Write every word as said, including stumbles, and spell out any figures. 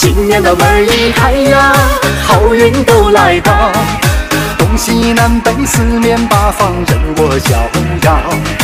新年的门一开呀，好运都来到，东西南北四面八方人我逍遥。